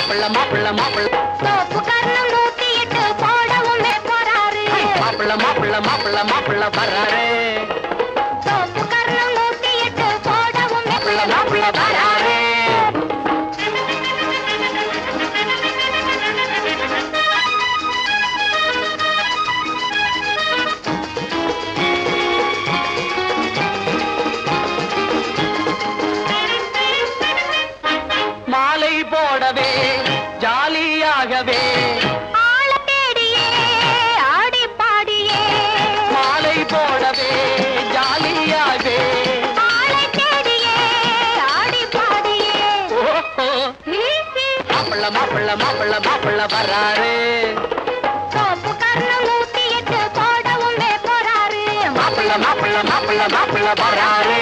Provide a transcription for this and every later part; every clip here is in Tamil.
மாப்பிள்ள மாப்பிள்ள மாப்பிள்ள சோப்பு கர்ணம் 108 போடவுமே போறாரு. மாப்பிள்ள மாப்பிள்ள மாப்பிள்ள மாப்பிள்ள வராரு. சோப்பு கர்ணம் 108 போடவுமே மாப்பிள்ள மாப்பிள்ள வராரு. மாலை போடவே ஜாலியாகவே ஆள தேடியே ஆடி பாடியே மாலை போடவே ஜாலியாகவே ஆளை தேடியே ஆடி பாடியே மாப்பிள்ள மாப்பிள்ள மாப்பிள்ள மாப்பிள்ள வராரு. சோப்பு கர்ணம் 108 போடவுமே போறாரு. மாப்பிள்ள மாப்பிள்ள மாப்பிள்ள மாப்பிள்ள வராரு.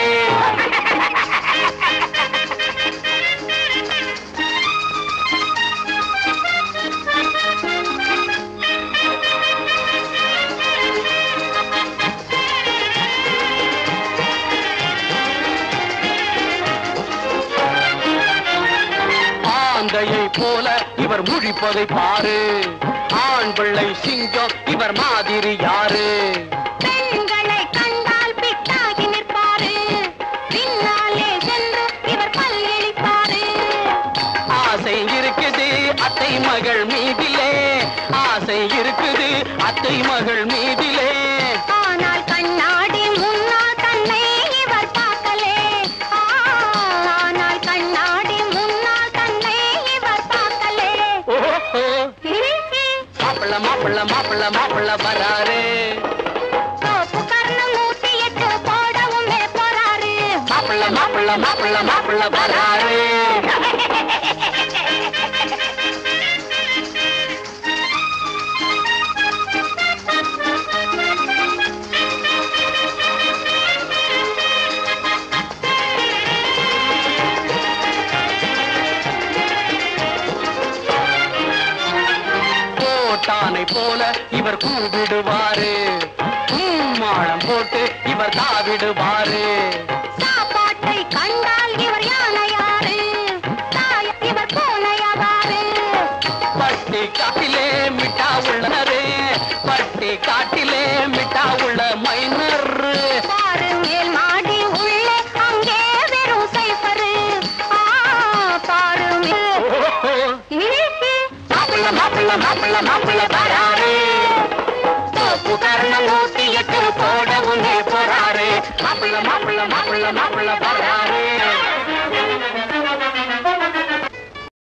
ஆந்தையை போல இவர் முழிப்பதை பாரு. ஆண் பிள்ளை சிங்கம் இவர் மாதிரி யாரு? பெண்களை கண்டால் பிட்டாகி நிற்பாரு. பின்னாலே சென்று இவர் பல்லிழிப்பாரு. ஆசை இருக்குது அத்தை மகள் மீதிலே, ஆசை இருக்குது அத்தை மகள் மீதிலே. ஆனால் கண்ணாடி முன்னால் தன்னை இவர் பார்க்கலே. ஆனால் கண்ணாடி முன்னால் தன்னை இவர் பார்க்கலே. ஓஹோ மாப்பிள்ள மாப்பிள்ள மாப்பிள்ள மாப்பிள்ள வராரு. சோப்பு கர்ணம் 108 போடவுமே போறாரு. மாப்பிள்ள மாப்பிள்ள மாப்பிள்ள மாப்பிள்ள வராரு. கோட்டானை போல இவர் கூவிடுவாரு. மாளம் போட்டு இவர் தாவிடுவாரு. சாப்பாட்டை கண்டால் இவர் யானையாரு. இவர் பூனையாவாரு. பட்டி காட்டிலே மிட்டா உள்ளரு, பட்டி காட்டிலே மிட்டா உள்ள மைனர். பாரு மேல் மாடி உள்ளே அங்கே வெறும் சைபரு. பாரு மாப்பிள்ள மாப்பிள்ள மாப்பிள்ள மாப்பிள்ள வராரு. சோப்பு கர்ணம் 108 போடவுமே போறாரு. மாப்பிள்ள மாப்பிள்ள மாப்பிள்ள மாப்பிள்ள வராரு.